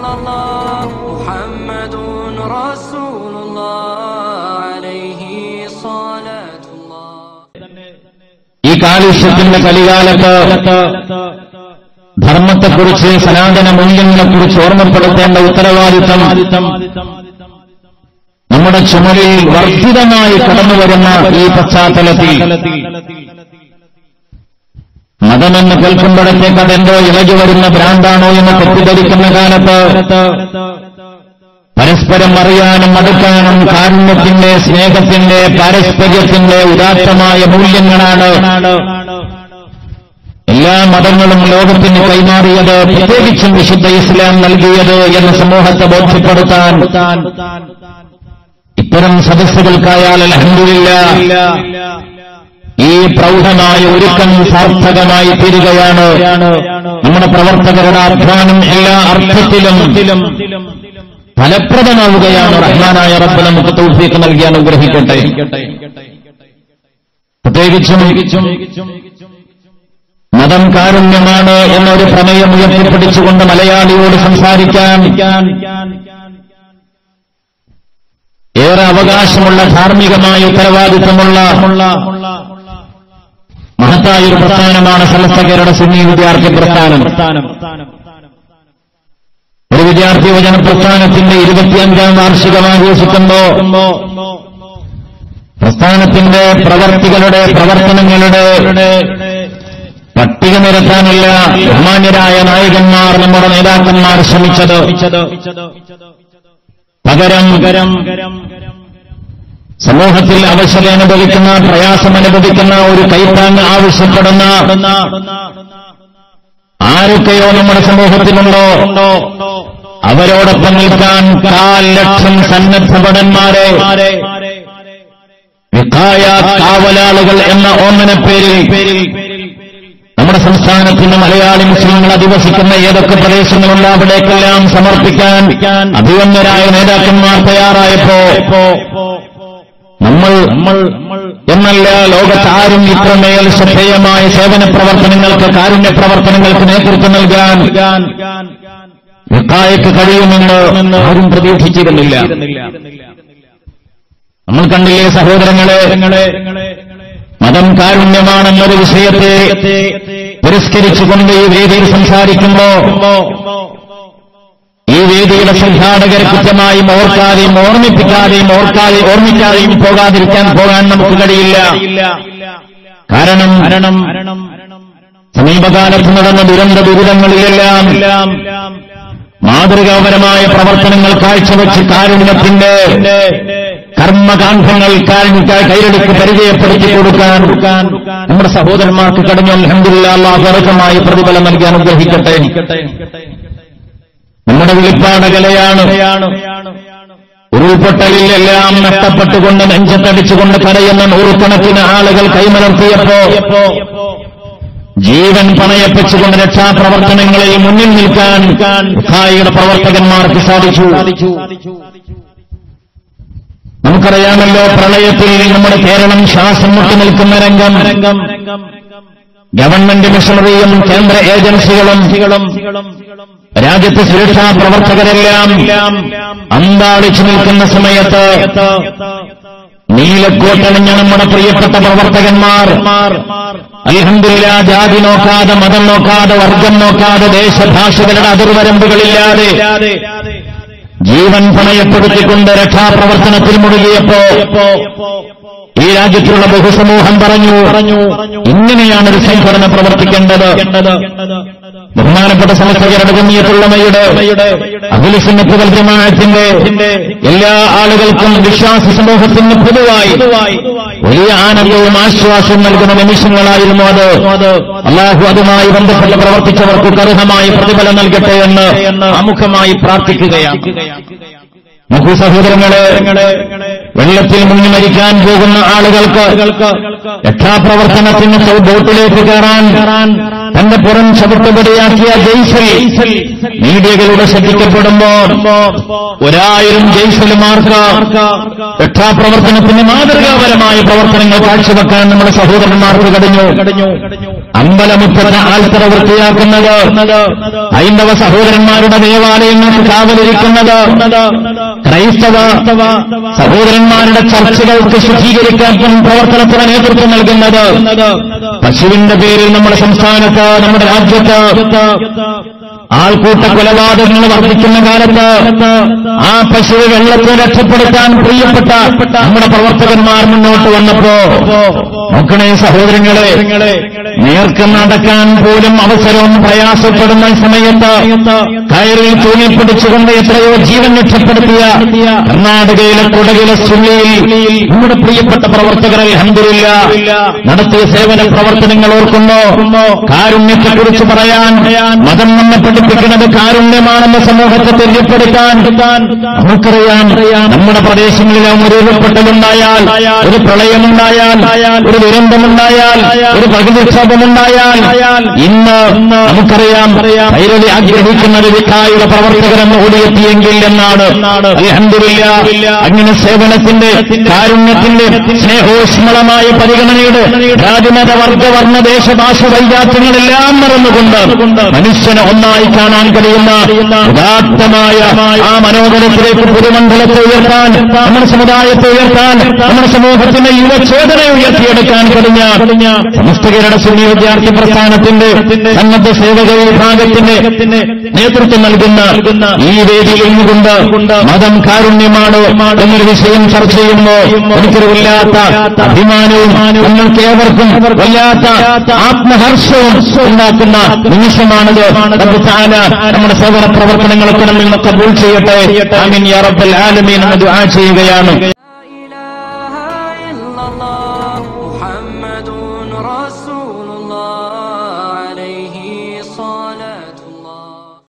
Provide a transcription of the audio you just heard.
الله محمد رسول الله عليه صلاة الله. ഈ കാലുഷ്യത്തിന്റെ കലികാലത്ത് ധർമ്മത്തെക്കുറിച്ച് സനാതന മൂല്യങ്ങളെക്കുറിച്ച് ഓർമ്മപ്പെടുത്തേണ്ട ഉത്തരവാദിത്തം നമ്മുടെ ചുമലിൽ വർദ്ധിതമായി കടന്നുവരുന്ന ഈ പശ്ചാത്തലത്തിൽ മതമെന്ന് കേൾക്കുമ്പോഴത്തേക്ക് അതെന്തോ ഇളകി വരുന്ന ഭ്രാന്താണോ എന്ന് തെറ്റിദ്ധരിക്കുന്ന കാലത്ത് പരസ്പരം അറിയാനും അടുക്കാനും കാരുണ്യത്തിന്റെ, സ്നേഹത്തിന്റെ, പാരസ്പര്യത്തിന്റെ ഉദാത്തമായ മൂല്യങ്ങളാണ് എല്ലാ മതങ്ങളും ലോകത്തിന് കൈമാറിയത്, പ്രത്യേകിച്ചും വിശുദ്ധ ഇസ്ലാം നൽകിയത് എന്ന് സമൂഹത്തെ ബോധ്യപ്പെടുത്താൻ ഇത്തരം സദസ്സുകൾക്കായാൽ അൽഹംദുലില്ലാഹ് ഈ പ്രൗഢമായ ഒരുക്കം സാർത്ഥകമായി തീരുകയാണ്. നമ്മുടെ പ്രവർത്തകരുടെ അധ്വാനം എല്ലാ അർത്ഥത്തിലും ഫലപ്രദമാവുകയാണ്. റഹ്മാനായ റബ്ബ് നമുക്ക് തൗഫീഖ് നൽകി അനുഗ്രഹിക്കട്ടെ. പ്രത്യേകിച്ചും മതം കാരുണ്യമാണ് എന്നൊരു പ്രമേയം ഉയർത്തിപ്പിടിച്ചുകൊണ്ട് മലയാളിയോട് സംസാരിക്കാൻ ഏറെ അവകാശമുള്ള, ധാർമ്മികമായ ഉത്തരവാദിത്വമുള്ള മഹത്തായൊരു പ്രസ്ഥാനമാണ് സമസ്ത കേരള സുന്നി വിദ്യാർത്ഥി പ്രസ്ഥാനം. ഒരു വിദ്യാർത്ഥി യുവജന പ്രസ്ഥാനത്തിന്റെ 25ാം വാർഷികം ആഘോഷിക്കുമ്പോ പ്രസ്ഥാനത്തിന്റെ പ്രവർത്തികളുടെ, പ്രവർത്തനങ്ങളുടെ പട്ടിക നിരത്താനുള്ള ബഹുമാന്യരായ നായകന്മാർ, നമ്മുടെ നേതാക്കന്മാർ ശ്രമിച്ചത് പകരം സമൂഹത്തിൽ അവശത അനുഭവിക്കുന്ന, പ്രയാസം അനുഭവിക്കുന്ന ഒരു കൈത്താങ് ആവശ്യപ്പെടുന്ന ആരൊക്കെയോ നമ്മുടെ സമൂഹത്തിലുണ്ടോ അവരോടൊപ്പം നിൽക്കാൻ 1,00,000 സന്നദ്ധ ഭടന്മാരെ, കാവലാളുകൾ എന്ന ഓമനപ്പേരിൽ നമ്മുടെ സംസ്ഥാനത്തിന് മലയാളി മുസ്ലിങ്ങൾ അധിവസിക്കുന്ന ഏതൊക്കെ പ്രദേശങ്ങളുണ്ട് അവിടേക്കെല്ലാം സമർപ്പിക്കാൻ അഭിവന്യരായ നേതാക്കന്മാർ തയ്യാറായപ്പോ നമ്മൾ എന്നല്ല, ലോകത്താരും ഇത്രമേൽ ശ്രദ്ധേയമായ സേവന പ്രവർത്തനങ്ങൾക്ക്, കാരുണ്യ പ്രവർത്തനങ്ങൾക്ക് നേതൃത്വം നൽകാൻ വിഖായക്ക് കഴിയുമെന്ന് ആരും പ്രതീക്ഷിച്ചിരുന്നില്ല. നമ്മൾ കണ്ടില്ലേ സഹോദരങ്ങളെ, മതം കാരുണ്യമാണെന്നൊരു വിഷയത്തെ പുരസ്കരിച്ചുകൊണ്ട് ഈ വേദിയിൽ സംസാരിക്കുമ്പോ ഈ വേദിയുടെ സംഘാടകരെ കൃത്യമായും ഓർക്കാതെയും ഓർമ്മിക്കാതെയും പോകാൻ നമുക്ക് കഴിയില്ല. കാരണം സമീപകാലത്ത് നടന്ന ദുരിതങ്ങളിലെല്ലാം മാതൃകാപരമായ പ്രവർത്തനങ്ങൾ കാഴ്ചവെച്ച് കാരുണ്യത്തിന്റെ കർമ്മകാന്ഡങ്ങൾ കൈരടിക്ക് പരിചയപ്പെടുത്തി കൊടുക്കാൻ നമ്മുടെ സഹോദരന്മാർക്ക് കഴിഞ്ഞു. അൽഹംദുലില്ലാഹ്, അല്ലാഹു അർഹമായ പ്രതിഫലം നൽകി അനുഗ്രഹിക്കട്ടെ. നമ്മുടെ വെളിപ്പാടകലയാണ്. ഉരുൾപൊട്ടലിലെല്ലാം നഷ്ടപ്പെട്ടുകൊണ്ട് നെഞ്ചത്തടിച്ചുകൊണ്ട് കരയുന്ന നൂറുകണക്കിന് ആളുകൾ കൈമലർത്തിയപ്പോ ജീവൻ പണയപ്പിച്ചുകൊണ്ട് രക്ഷാപ്രവർത്തനങ്ങളിൽ മുന്നിൽ നിൽക്കാൻ ഖായിയുടെ പ്രവർത്തകന്മാർക്ക് സാധിച്ചു. നമുക്കറിയാമല്ലോ, പ്രളയത്തിൽ നമ്മുടെ കേരളം ശ്വാസം മുട്ടി നിൽക്കുന്ന രംഗം. ഗവൺമെന്റ് മിഷണറിയും കേന്ദ്ര ഏജൻസികളും രാജ്യത്തെ സുരക്ഷാ പ്രവർത്തകരെല്ലാം അന്താളിച്ചു നിൽക്കുന്ന സമയത്ത് നീലക്കോട്ടണിഞ്ഞ നമ്മുടെ പ്രിയപ്പെട്ട പ്രവർത്തകന്മാർ അൽഹംദുലില്ലാഹ് ജാതി നോക്കാതെ, മതം നോക്കാതെ, വർഗം നോക്കാതെ, ദേശഭാഷകളുടെ അതിർവരമ്പുകളില്ലാതെ ജീവൻ പണയപ്പെടുത്തിക്കൊണ്ട് രക്ഷാപ്രവർത്തനത്തിൽ മുഴുകിയപ്പോ ഈ രാജ്യത്തിലുള്ള ബഹുസമൂഹം പറഞ്ഞു ഇങ്ങനെയാണ് ഒരു സംഘടന പ്രവർത്തിക്കേണ്ടത്. ബഹുമാനപ്പെട്ട സമസ്ത കേരള ജംഇയ്യത്തുൽ-ഉലമയുടെ അഹ്ലുസുന്നത്ത് വൽ ജമാഅത്തിന്റെ എല്ലാ ആളുകൾക്കും, വിശ്വാസ സമൂഹത്തിന് പൊതുവായി വലിയ ആനന്ദവും ആശ്വാസവും നൽകുന്ന നിമിഷങ്ങളായിരുന്നു അത്. അല്ലാഹു അതുമായി ബന്ധപ്പെട്ട് പ്രവർത്തിച്ചവർക്ക് അർഹമായ പ്രതിഫലം നൽകട്ടെ എന്ന് ആമുഖമായി പ്രാർത്ഥിക്കുകയാണ്. നോക്കൂ സഹോദരങ്ങളെ, വെള്ളത്തിൽ മുങ്ങി മരിക്കാൻ പോകുന്ന ആളുകൾക്ക് രക്ഷാപ്രവർത്തനത്തിന് ബോട്ടിലേക്ക് കയറാൻ തന്റെ പുറം ചവിട്ടുപടിയാക്കിയ ജയ്സൽ മീഡിയകളുടെ ശ്രദ്ധിക്കപ്പെടുമ്പോ 1000 ജയ്സലുമാർക്ക് രക്ഷാപ്രവർത്തനത്തിന് മാതൃകാപരമായ പ്രവർത്തനങ്ങൾ കാഴ്ചവെക്കാൻ നമ്മുടെ സഹോദരന്മാർക്ക് കഴിഞ്ഞു. അമ്പലമുറ്റത്തെ ആൽത്തറ വൃത്തിയാക്കുന്നത്, ഹൈന്ദവ സഹോദരന്മാരുടെ ദേവാലയങ്ങൾക്ക് കാവലിരിക്കുന്നത്, ക്രൈസ്തവ സഹോദരന്മാരുടെ ചർച്ചകൾക്ക് ശുചീകരിക്കാൻ പ്രവർത്തനത്തിന് നേതൃത്വം നൽകുന്നത്, പശുവിന്റെ പേരിൽ നമ്മുടെ സംസ്ഥാനത്ത്, നമ്മുടെ രാജ്യത്ത് ആൾക്കൂട്ട കൊലപാതകങ്ങൾ വർദ്ധിക്കുന്ന കാലത്ത് ആ പശുവ് വെള്ളത്തെ രക്ഷപ്പെടുത്താൻ പ്രിയപ്പെട്ട നമ്മുടെ പ്രവർത്തകന്മാർ മുന്നോട്ട് വന്നപ്പോ നോക്കണേ സഹോദരങ്ങളെ, നേർക്ക് നടക്കാൻ പോലും അവസരവും പ്രയാസപ്പെടുന്ന സമയത്ത് കയറിൽ തൂങ്ങിപ്പിടിച്ചുകൊണ്ട് എത്രയോ ജീവൻ രക്ഷപ്പെടുത്തിയ കർണാടകയിലെ കൊടകിലെ സുള്ളിയിൽ നമ്മുടെ പ്രിയപ്പെട്ട പ്രവർത്തകർ അൽഹംദുലില്ലാഹ് നടത്തിയ സേവന പ്രവർത്തനങ്ങൾ ഓർക്കുന്നു. കാരുണ്യത്തെക്കുറിച്ച് പറയാൻ മതം നമ്മെ പഠിപ്പിക്കുന്നത് കാരുണ്യമാണെന്ന് സമൂഹത്തെ തെളിപ്പെടുത്താൻ നമുക്കറിയാം. നമ്മുടെ പ്രദേശങ്ങളിലും ഒരു ഉരുൾപൊട്ടലുണ്ടായാൽ, ഒരു പ്രളയമുണ്ടായാൽ, ഒരു ദുരന്തമുണ്ടായാൽ, ഒരു പ്രകൃതിക്ഷോഭമുണ്ടായാൽ ഇന്ന് നമുക്കറിയാം കൈരളി ആഗ്രഹിക്കുന്നത് വിക്കായുടെ പ്രവർത്തകരെന്ന് ഓടിയെത്തിയെങ്കിൽ എന്നാണ്. അൽഹംദുലില്ലാഹ് അങ്ങനെ സേവനത്തിന്റെ, കാരുണ്യത്തിന്റെ, സ്നേഹോഷ്മളമായ പരിഗണനയുടെ രാജമത വർഗവർണ്ണ ദേശഭാഷ വൈജാത്യങ്ങളെല്ലാം മറന്നുകൊണ്ട് മനുഷ്യനെ ഒന്നായി കാണാൻ കഴിയുന്ന ഉദാത്തമായ ആ മനോബലത്തിലേക്ക് പൊതുമണ്ഡലത്തെ ഉയർത്താൻ, നമ്മുടെ സമുദായത്തെ ഉയർത്താൻ, നമ്മുടെ സമൂഹത്തിന്റെ യുവചേതനയെ ഉയർത്തിയെടുക്കാൻ കഴിഞ്ഞ സമസ്ത കേരള സുന്നി വിദ്യാർത്ഥി പ്രസ്ഥാനത്തിന്റെ സന്നദ്ധ സേവക വിഭാഗത്തിന്റെ നേതൃത്വം നൽകുന്ന ഈ വേദിയിൽ നിന്നുകൊണ്ട് മതം കാരുണ്യമാണ് എന്നൊരു വിഷയം ചർച്ച ചെയ്യുമ്പോൾ എനിക്കൊരു വല്ലാത്ത അഭിമാനവും നിങ്ങൾക്ക് ഏവർക്കും വല്ലാത്ത ആത്മഹർഷവും ഉണ്ടാക്കുന്ന നിമിഷമാണത്. റബ്ബ് തആല നമ്മുടെ സേവന പ്രവർത്തനങ്ങളൊക്കെ നമ്മിൽ നിന്ന് കബൂൽ ചെയ്യട്ടെ. ആമീൻ യാ റബ്ബൽ ആലമീൻ എന്ന് ദുആ ചെയ്യുകയാണ്.